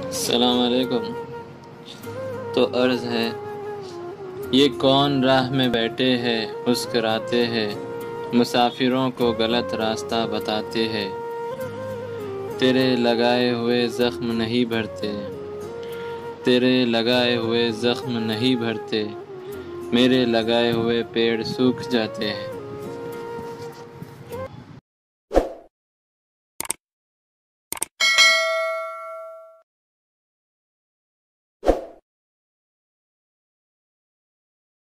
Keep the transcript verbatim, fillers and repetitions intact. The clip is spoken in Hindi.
अस्सलाम वालेकुम। तो अर्ज़ है, ये कौन राह में बैठे हैं मुस्कुराते हैं, मुसाफिरों को गलत रास्ता बताते हैं। तेरे लगाए हुए ज़ख्म नहीं भरते, तेरे लगाए हुए ज़ख्म नहीं भरते, मेरे लगाए हुए पेड़ सूख जाते हैं।